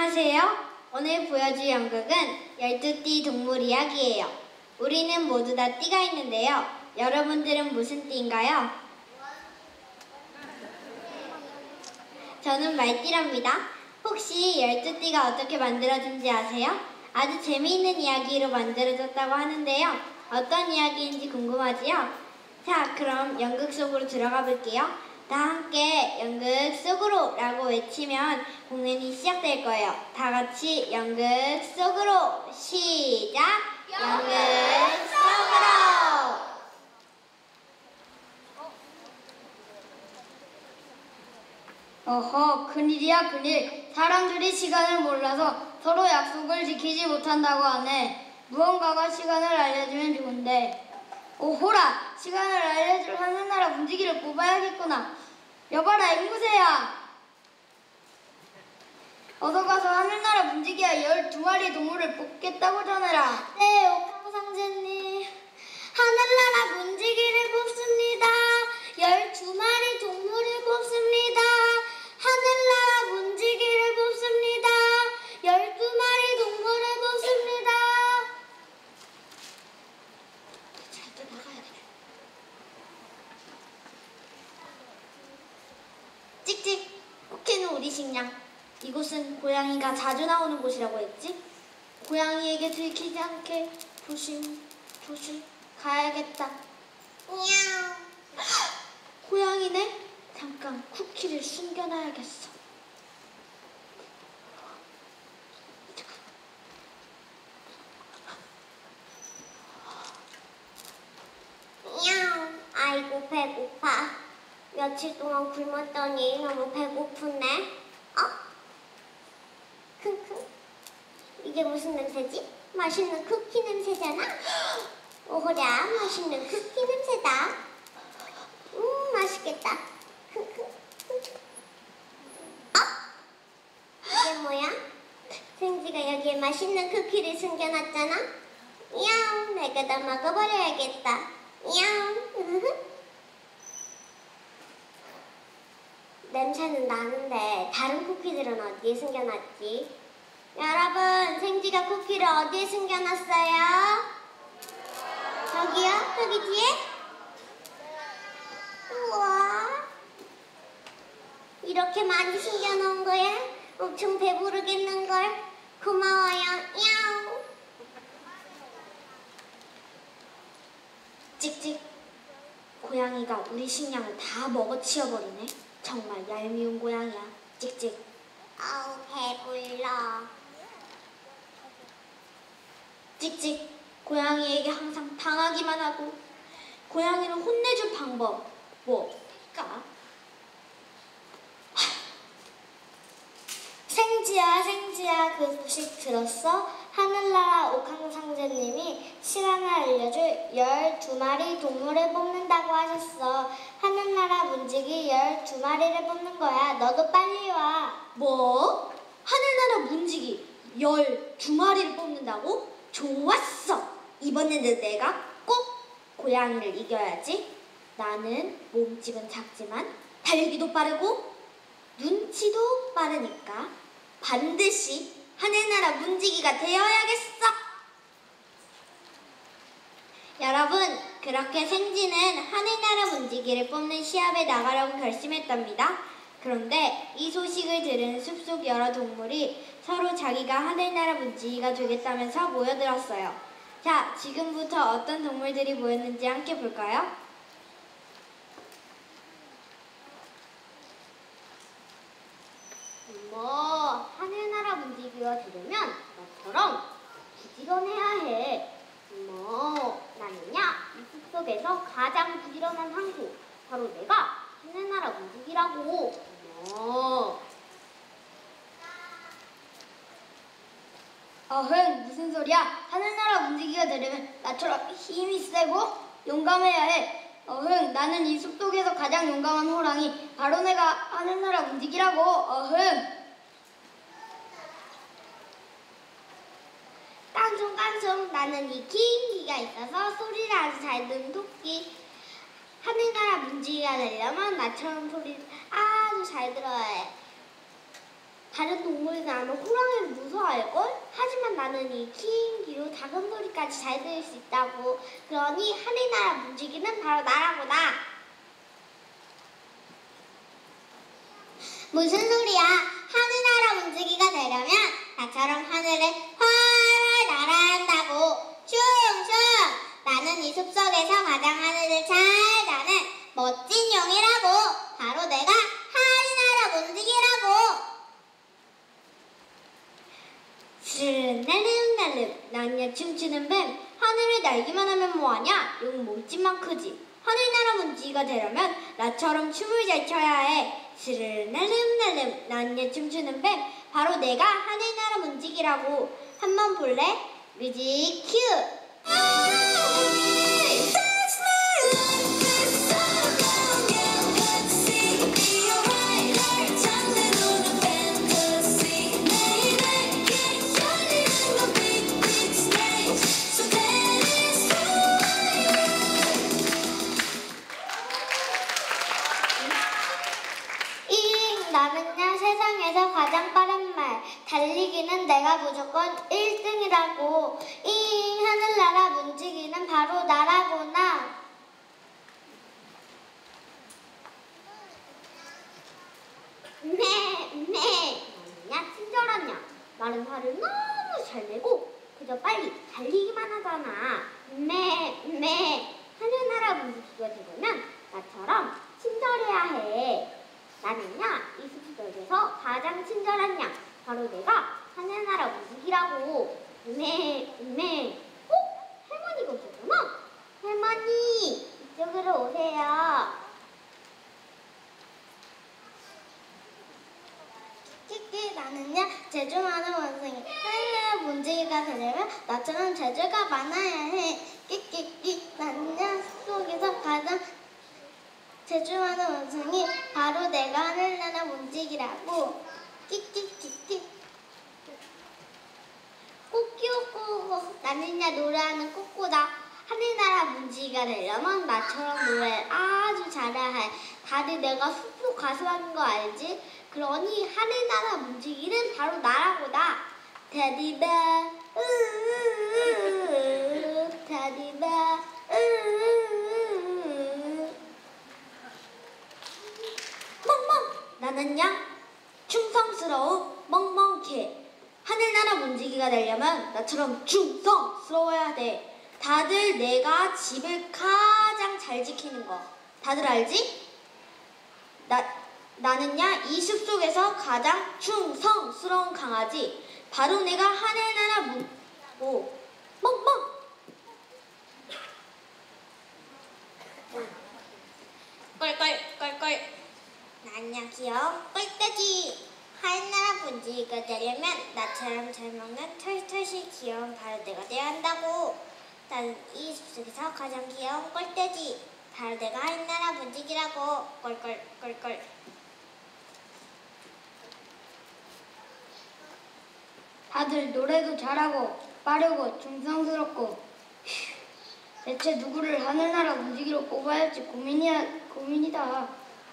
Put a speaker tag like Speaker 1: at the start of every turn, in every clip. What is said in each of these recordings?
Speaker 1: 안녕하세요. 오늘 보여줄 연극은 12띠 동물 이야기예요. 우리는 모두 다 띠가 있는데요. 여러분들은 무슨 띠인가요? 저는 말띠랍니다. 혹시 12띠가 어떻게 만들어진지 아세요? 아주 재미있는 이야기로 만들어졌다고 하는데요. 어떤 이야기인지 궁금하지요? 자, 그럼 연극 속으로 들어가 볼게요. 다 함께 연극 속으로 라고 외치면 공연이 시작될 거예요. 다 같이 연극 속으로 시작! 연극 속으로!
Speaker 2: 어허, 큰일이야 큰일. 사람들이 시간을 몰라서 서로 약속을 지키지 못한다고 하네. 무언가가 시간을 알려주면 좋은데. 오호라, 시간을 알려줄 하늘나라 문지기를 뽑아야겠구나. 여봐라, 앵무새야. 어서 가서 하늘나라 문지기와 12마리 동물을 뽑겠다고 전해라.
Speaker 1: 네, 옥황상제님. 하늘나라 문지기를 뽑습니다. 12마리 동물을 뽑습니다. 하늘나라 문지기를 뽑습니다. 12마리 동물을 뽑습니다. 자, 또 나가야 돼. 찍찍, 쿠키는 우리 식량. 이곳은 고양이가 자주 나오는 곳이라고 했지? 고양이에게 들키지 않게 조심 가야겠다. 미야옹. 고양이네? 잠깐 쿠키를 숨겨놔야겠어. 미야옹. 아이고 배고파. 며칠 동안 굶었더니 너무 배고프네. 킁킁. 이게 무슨 냄새지? 맛있는 쿠키 냄새잖아? 오호랴, 맛있는 쿠키 냄새다. 맛있겠다. 킁킁. 이게 뭐야? 생지가 여기에 맛있는 쿠키를 숨겨놨잖아? 야옹, 내가 다 먹어버려야겠다. 야옹. 냄새는 나는데 다른 쿠키들은 어디에 숨겨놨지? 여러분, 생지가 쿠키를 어디에 숨겨놨어요? 저기요? 저기 뒤에? 우와, 이렇게 많이 숨겨놓은 거야? 엄청 배부르겠는걸? 고마워요. 야옹. 찍찍. 고양이가 우리 식량을 다 먹어치워버리네. 정말 얄미운 고양이야. 찍찍. 아우, 배불러. 찍찍. 고양이에게 항상 당하기만 하고. 고양이를 혼내줄 방법 뭘까? 생지야, 그 소식 들었어? 하늘나라 옥황상제님이 시간을 알려줄 12마리 동물을 뽑는다고 하셨어. 하늘나라 문지기 12마리를 뽑는 거야. 너도 빨리 와. 뭐? 하늘나라 문지기 12마리를 뽑는다고? 좋았어. 이번에는 내가 꼭 고양이를 이겨야지. 나는 몸집은 작지만 달리기도 빠르고 눈치도 빠르니까 반드시 하늘나라 문지기가 되어야겠어. 여러분, 그렇게 생지는 하늘나라 문지기를 뽑는 시합에 나가려고 결심했답니다. 그런데 이 소식을 들은 숲속 여러 동물이 서로 자기가 하늘나라 문지기가 되겠다면서 모여들었어요. 자, 지금부터 어떤 동물들이 모였는지 함께 볼까요? 하늘나라 문지기가 되려면 너처럼 부지런해야 해. 나는야, 이 숲속에서 가장 부지런한 황소, 바로 내가 하늘나라 문지기라고.
Speaker 2: 어흥, 무슨 소리야? 하늘나라 문지기가 되려면 나처럼 힘이 세고 용감해야 해. 어흥, 나는 이 숲속에서 가장 용감한 호랑이, 바로 내가 하늘나라 문지기라고. 어흥.
Speaker 1: 깡총깡총, 나는 이 긴 귀가 있어서 소리를 아주 잘 듣는 토끼. 하늘나라 문지기가 되려면 나처럼 소리를 아주 잘 들어야 해. 다른 동물은 아마 호랑이를 무서워할걸? 하지만 나는 이 긴 귀로 작은 소리까지 잘 들을 수 있다고. 그러니 하늘나라 문지기는 바로 나라구나. 무슨 소리야? 하늘나라 문지기가 되려면 나처럼 하늘을 활활 날아야 한다고. 슝슝! 나는 이 숲속에서 가장 하늘을 잘 나는 멋진 용이라고. 바로 내가 하늘나라 문지기라고. 스르날름날름 나냐 춤추는 뱀. 하늘을 날기만 하면 뭐하냐? 용 몸집만 크지. 하늘나라 문지기가 되려면 나처럼 춤을 잘 춰야 해. 스르날름날름 나냐 춤추는 뱀. 바로 내가 하늘나라 문지기라고. 한번 볼래? 뮤직 큐! 나는야 세상에서 가장 빠른 말. 달리기는 내가 무조건 1등이라고. 하늘나라 문지기는 바로 나라구나. 나냐 친절하냐. 말은 화를 너무 잘 내고 그저 빨리 달리기만 하잖아. 하늘나라 문지기가 되려면 나처럼 친절해야 해. 나는야 이 숲속에서 가장 친절한 양. 바로 내가 하늘나라 문지기라고. 할머니가 오셨구나. 할머니 이쪽으로 오세요. 나는야 재주 많은 원숭이. 하늘나라 문지기가 되려면 나처럼 재주가 많아야 해. 나는야 숲속에서 가장 재주 많은 원숭이. 바로 내가 하늘나라 문지기라고. 꼬끼꼬. 나는야 노래하는 꼬꼬다. 하늘나라 문지기가 되려면 나처럼 노래를 아주 잘해야 해. 다들 내가 숲속 가수하는 거 알지? 그러니 하늘나라 문지기는 바로 나라고다. 다디바 다디바 멍멍. 나는야 충성스러운 멍멍개. 하늘나라 문지기가 되려면 나처럼 충성스러워야 돼. 다들 내가 집을 가장 잘 지키는 거 다들 알지? 나는야 이 숲속에서 가장 충성스러운 강아지. 바로 내가 하늘나라 멍멍. 꿀꿀꿀꿀. 나냐 귀여운 꿀돼지. 하늘나라 문지기가 되려면 나처럼 잘 먹는 털털이 귀여운 바로 내가 돼야 한다고. 나는 이 숲속에서 가장 귀여운 꿀돼지. 바로 내가 하늘나라 문지기라고. 꿀꿀꿀꿀.
Speaker 2: 다들 노래도 잘하고 빠르고 충성스럽고. 대체 누구를 하늘나라 문지기로 뽑아야 할지 고민이다.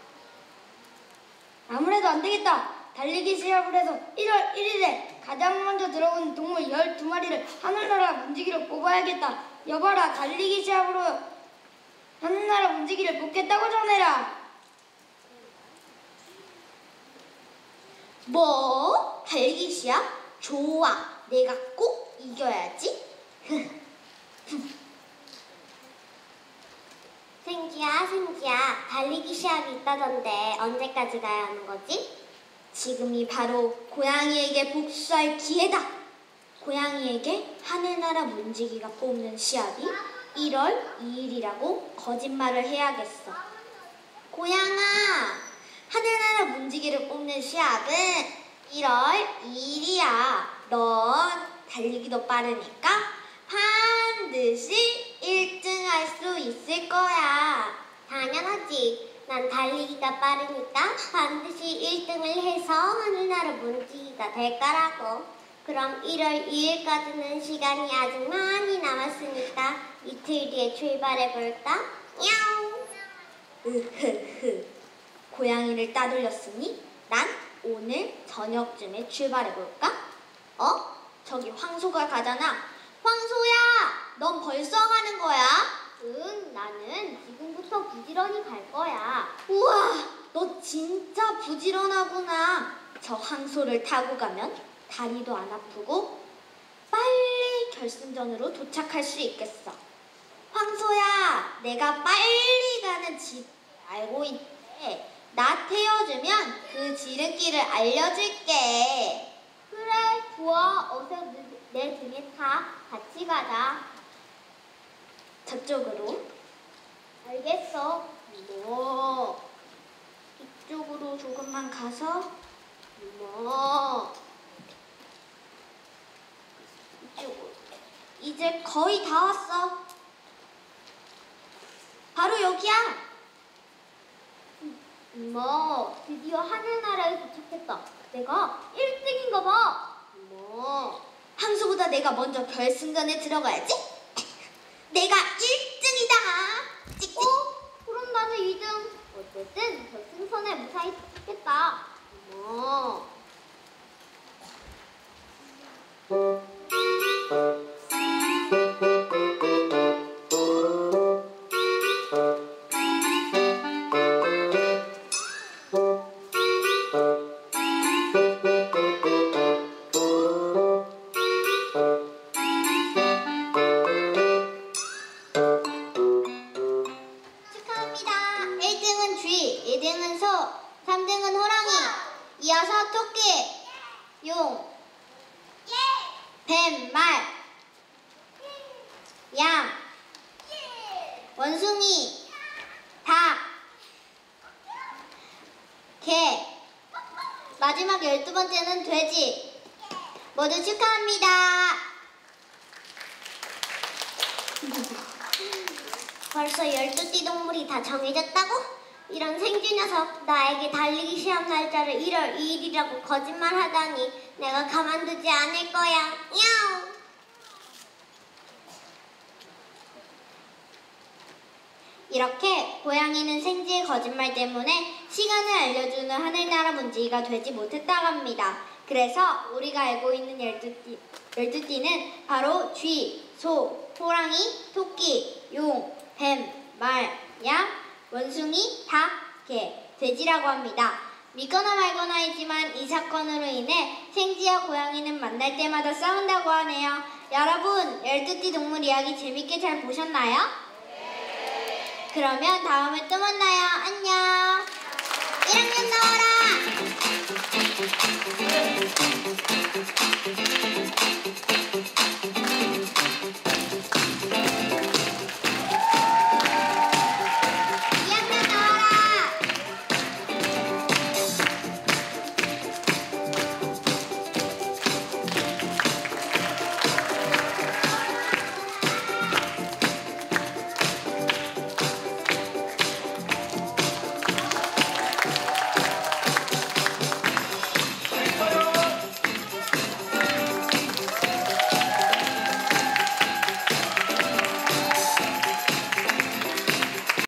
Speaker 2: 아무래도 안 되겠다. 달리기 시합을 해서 1월 1일에 가장 먼저 들어온 동물 12마리를 하늘나라 문지기로 뽑아야겠다. 여봐라, 달리기 시합으로 하늘나라 문지기를 뽑겠다고 전해라.
Speaker 1: 뭐? 달리기 시합? 좋아. 내가 꼭 이겨야지. 생기야. 달리기 시합이 있다던데 언제까지 가야 하는 거지? 지금이 바로 고양이에게 복수할 기회다. 고양이에게 하늘나라 문지기가 뽑는 시합이 1월 2일이라고 거짓말을 해야겠어. 고양아, 하늘나라 문지기를 뽑는 시합은 1월 2일이야. 넌 달리기도 빠르니까 반드시 1등 할 수 있을 거야. 당연하지. 난 달리기가 빠르니까 반드시 1등을 해서 하늘나라 문지기가 될 거라고. 그럼 1월 2일까지는 시간이 아직 많이 남았으니까 이틀 뒤에 출발해볼까? 야옹. 고양이를 따돌렸으니 난 오늘 저녁쯤에 출발해볼까? 저기 황소가 가잖아. 황소야, 넌 벌써 가는 거야?
Speaker 3: 응, 나는 지금부터 부지런히 갈 거야.
Speaker 1: 우와, 너 진짜 부지런하구나. 저 황소를 타고 가면 다리도 안 아프고 빨리 결승전으로 도착할 수 있겠어. 황소야, 내가 빨리 가는 집 알고 있대. 나 태워주면 그 지름길을 알려줄게.
Speaker 3: 그래, 좋아. 어서 내 등에 타. 같이 가자.
Speaker 1: 저쪽으로.
Speaker 3: 알겠어. 뭐,
Speaker 1: 이쪽으로 조금만 가서
Speaker 3: 뭐.
Speaker 1: 이쪽으로. 이제 거의 다 왔어. 바로 여기야.
Speaker 3: 드디어 하늘나라에 도착했다. 내가 1등인가 봐.
Speaker 1: 황소보다 내가 먼저 결승전에 들어가야지. 내가 1등이다. 찍찍.
Speaker 3: 그럼 나는 2등. 어쨌든 결승선에 무사히 도착했다.
Speaker 1: 축하합니다. 1등은 쥐, 2등은 소, 3등은 호랑이, 이어서 토끼, 용, 뱀, 말, 양, 원숭이, 닭, 개, 마지막 12번째는 돼지. 모두 축하합니다. 벌써 12띠 동물이 다 정해졌다고? 이런 생쥐 녀석, 나에게 달리기 시합 날짜를 1월 2일이라고 거짓말하다니 내가 가만두지 않을 거야. 야옹! 이렇게 고양이는 생쥐의 거짓말 때문에 시간을 알려주는 하늘나라 문지기가 되지 못했다고 합니다. 그래서 우리가 알고 있는 12띠는 바로 쥐, 소, 호랑이, 토끼, 용, 뱀, 말, 양, 원숭이, 닭, 개, 돼지라고 합니다. 믿거나 말거나이지만 이 사건으로 인해 생쥐와 고양이는 만날 때마다 싸운다고 하네요. 여러분, 12띠 동물 이야기 재밌게 잘 보셨나요? 그러면 다음에 또 만나요. 안녕. 1학년 나와라.